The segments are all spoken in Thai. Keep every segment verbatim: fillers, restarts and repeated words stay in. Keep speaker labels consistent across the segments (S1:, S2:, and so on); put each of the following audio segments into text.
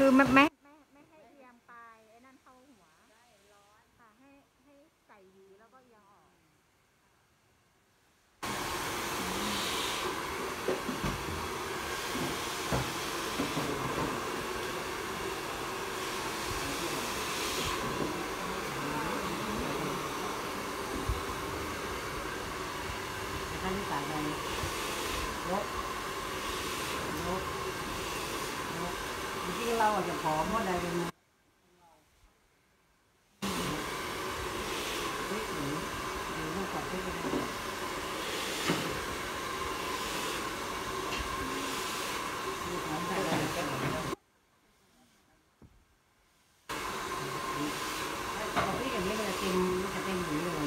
S1: คือไม่ไม่ไม่ไม่ให้เอียงปลายไอ้นั่นเข้าหัวค่ะให้ให้ใส่หวีแล้วก็เอียงออก
S2: ท่านที่สายไปยกยกยกจริงๆเราอาจจะผอมเพราะใดเป็นเฮ้ยหรือหรือลูกขอดเฮ้ยไปได้ลูกของใส่ได้ถ้าเราพี่อย่างนี้มันจะเต็มมันจะเต็มหนีเลย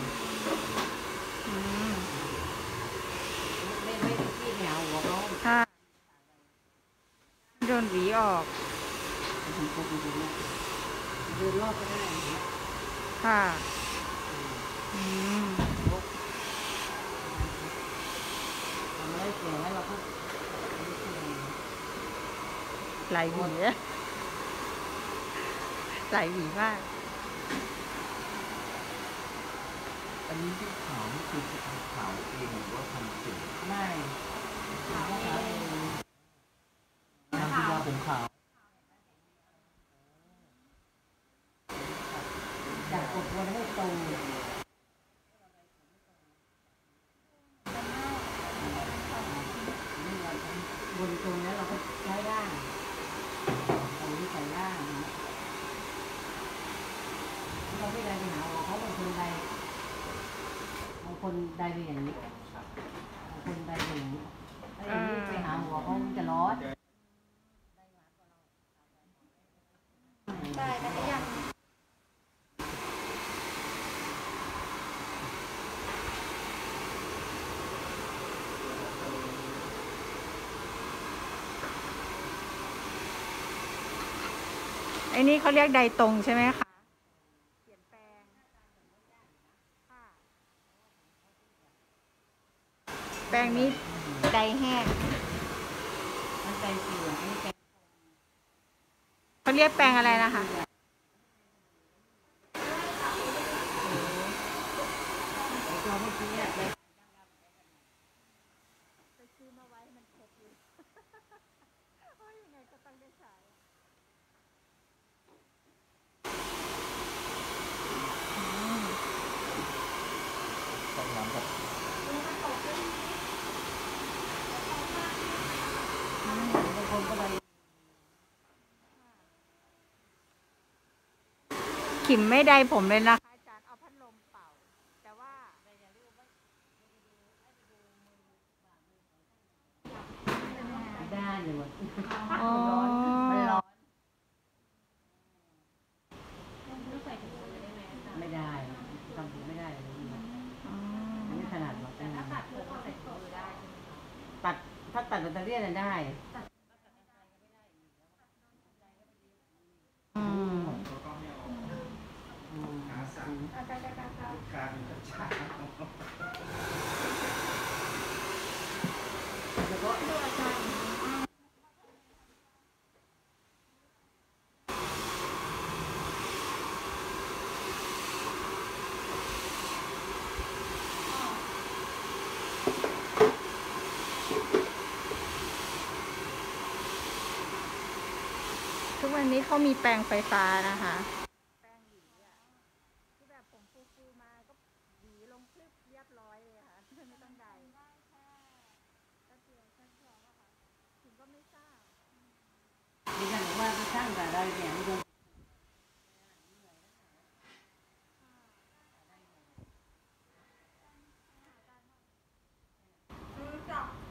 S2: ไม่ไม่ได้พี่แถวหัวเขา
S1: ค่ะโดนหวีออก
S2: เดินรอบก็ได้
S1: ค่ะอืม
S2: ทำได้เสียแล้วเราก็
S1: ไหลหวีไหลหวีมาก
S3: อันนี้ที่ขาวนี่คือขาวเองหรือว่าทำสี
S2: ไม่ขาวเอง
S3: ทำที่ว่าผมขาว
S2: จากกดวนให้ตรงบนตรงแล้วเราก็ใช้ล่างตรงที่ใส่ล่างเราไม่ได้ไปหาเขาบางคนใดบางคนใดไปอย่างนี้บางคนใดไปอย่างนี้ถ้าอย่างนี้ไปหาหัวเขาจะร้อน
S1: ได้ได้ยังไอ้นี่เขาเรียกไดตรงใช่ไหมคะเปลี่ยนแปลงค่ะแปลงนี้ไดแห้ง
S2: มันใจเสียอันนี้ใจ
S1: เขาเรียกแปลงอะไรนะคะ
S2: เราไม่คิดเนี่ยไป
S1: ซื้อมาไว้มันครบอยู่โอ้ยยังไงก็ต้องได้ใช้
S3: ต้องน้ำกับ
S2: บางคนก็ไป
S1: ขิมไม่ได้ผมเลยนะคะอาจารย์เอาพัดลมเป่าแต่ว่า
S2: ได้อยู่
S1: อ๋อ
S2: มันร้อนไม่ได้ทำผมไม่ได้เลยไม่ถนัดหรอกตัดตัดถ้าตัดแบตเตอรี่น่ะได้
S1: อืม
S2: แล้วก็
S1: ทุกวันนี้เขามีแปรงไฟฟ้านะคะแปรงหวีอ่ะที่แบบผมฟูๆมาก็หวีลงคลิปเรียบร้อยเลยค่ะไม่ต้องใดก็เดียวแค่เดียวอะค่ะถึงก็ไม่ทราบ
S2: ดิฉันบอกว่าช่างแต่ได้เนี่ยไม่โดน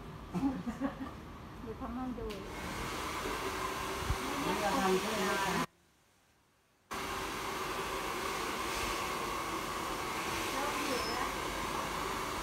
S1: หรือทำให้ดู
S2: เราทำเพื่อลูกค้า